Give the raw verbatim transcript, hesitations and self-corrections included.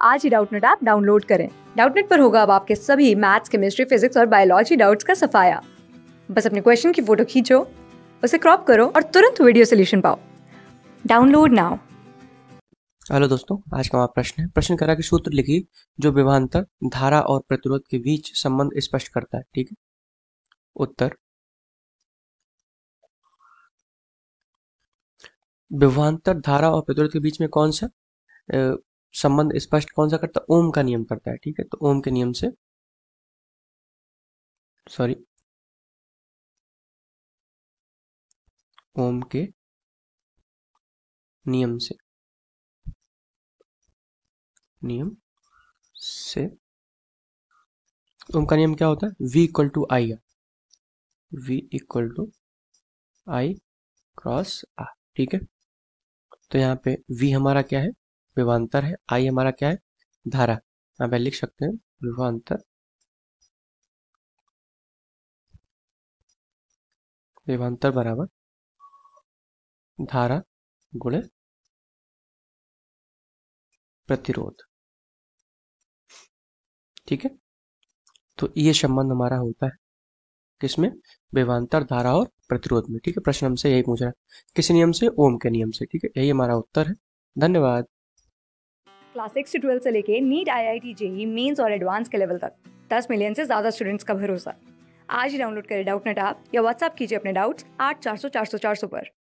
आज ही Doubtnut app download करें। डाउटनेट पर होगा अब आपके सभी मैथ्स, केमिस्ट्री, फिजिक्स और बायोलॉजी डाउट्स का सफाया। बस अपने क्वेश्चन की फोटो खींचो, उसे क्रॉप करो और तुरंत वीडियो सोल्यूशन पाओ। Download now. हेलो दोस्तों, आज का हमारा प्रश्न है। प्रश्न करा कि सूत्र लिखिए जो विभवांतर धारा और प्रतिरोध के बीच संबंध स्पष्ट करता है। ठीक है, उत्तर विभवांतर धारा और प्रतिरोध के बीच में कौन सा अ, संबंध स्पष्ट कौन सा करता है? ओम का नियम करता है। ठीक है, तो ओम के नियम से सॉरी ओम के नियम से नियम से ओम का नियम क्या होता है? V equal to I R, V equal to I cross R. ठीक है, तो यहाँ पे V हमारा क्या है? विभवांतर है। I हमारा क्या है? धारा। यहाँ पे लिख सकते हैं विभवांतर विभवांतर बराबर धारा गुणे प्रतिरोध। ठीक है, तो ये संबंध हमारा होता है किसमें? विभवांतर धारा और प्रतिरोध में। ठीक है, प्रश्न हमसे यही पूछ रहा है, किस नियम से? ओम के नियम से। ठीक है, यही हमारा उत्तर है। धन्यवाद। क्लास सिक्स से ट्वेल्थ से लेके NEET, I I T, JEE mains और एडवांस के लेवल तक दस मिलियन से ज्यादा स्टूडेंट्स का भरोसा। आज ही डाउनलोड करें डाउटनेट ऐप या व्हाट्सएप कीजिए अपने डाउट्स आठ चार सौ चार सौ चार सौ पर।